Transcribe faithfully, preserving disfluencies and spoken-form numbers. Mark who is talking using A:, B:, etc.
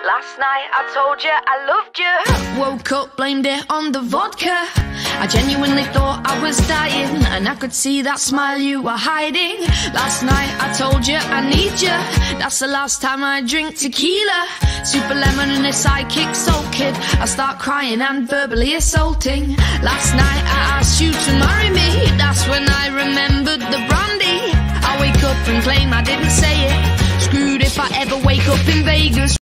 A: Last night I told you I loved you.
B: Woke up, blamed it on the vodka. I genuinely thought I was dying, and I could see that smile you were hiding. Last night I told you I need you. That's the last time I drink tequila. Super lemon and a sidekick soul kid. I start crying and verbally assaulting. Last night I asked you to marry me. That's when I remembered the brandy. I wake up and claim I didn't say it. Screwed if I ever wake up in Vegas.